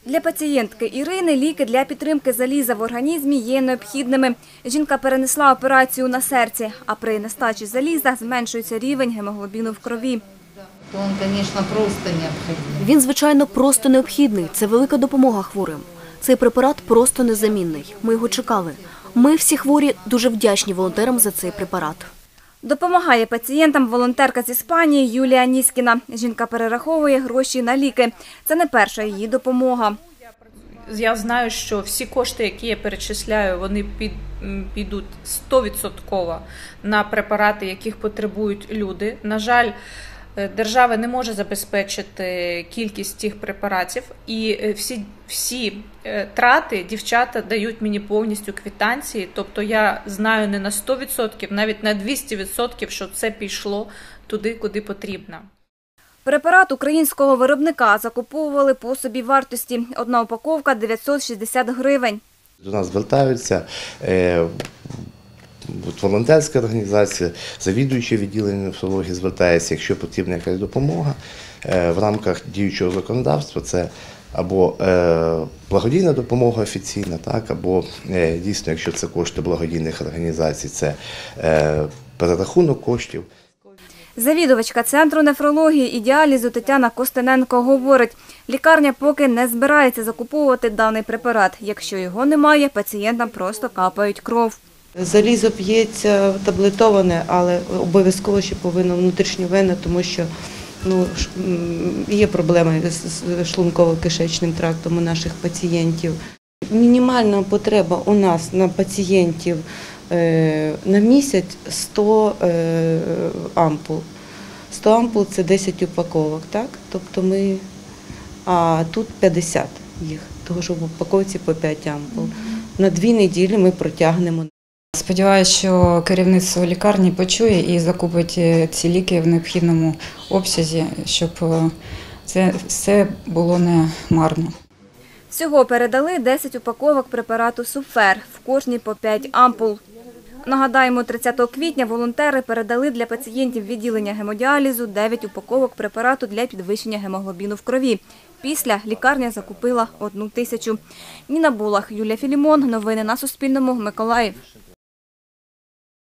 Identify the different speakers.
Speaker 1: Для пацієнтки Ірини ліки для підтримки заліза в організмі є необхідними. Жінка перенесла операцію на серці, а при нестачі заліза зменшується рівень гемоглобіну в крові.
Speaker 2: Він, звичайно, просто необхідний. Це велика допомога хворим. Цей препарат просто незамінний. Ми його чекали. Ми всі хворі дуже вдячні волонтерам за цей препарат.
Speaker 1: Допомагає пацієнтам волонтерка з Іспанії Юлія Ніскіна. Жінка перераховує гроші на ліки. Це не перша її допомога.
Speaker 3: Я знаю, що всі кошти, які я перечисляю, вони підуть 100% на препарати, яких потребують люди. На жаль, держава не може забезпечити кількість цих препаратів, і всі трати дівчата дають мені повністю квитанції, тобто я знаю не на 100%, навіть на 200%, що це пішло туди, куди потрібно.
Speaker 1: Препарат українського виробника закуповували по собівартості. Одна упаковка – 960 гривень.
Speaker 4: До нас звертаються волонтерська організація, завідуючий відділенням нефрології звертається, якщо потрібна якась допомога. В рамках діючого законодавства це або благодійна допомога офіційна, так, або дійсно, якщо це кошти благодійних організацій, це перерахунок коштів.
Speaker 1: Завідувачка Центру нефрології і діалізу Тетяна Костененко говорить, лікарня поки не збирається закуповувати даний препарат. Якщо його немає, пацієнтам просто капають кров.
Speaker 5: Залізо п'ється таблетоване, але обов'язково ще повинно внутрішньовенно, тому що є проблеми з шлунково-кишечним трактом у наших пацієнтів. Мінімальна потреба у нас на пацієнтів на місяць 100 ампул. 100 ампул – це 10 упаковок, так? Тобто а тут 50 їх, тому що в упаковці по 5 ампул. На 2 неділі ми протягнемо.
Speaker 6: Сподіваюся, що керівництво лікарні почує і закупить ці ліки в необхідному обсязі, щоб це все було не марно.
Speaker 1: Всього передали 10 упаковок препарату «Суфер», в кожній по 5 ампул. Нагадаємо, 30 квітня волонтери передали для пацієнтів відділення гемодіалізу 9 упаковок препарату для підвищення гемоглобіну в крові. Після лікарня закупила 1000. Ніна Булах, Юлія Філімон. Новини на Суспільному. Миколаїв.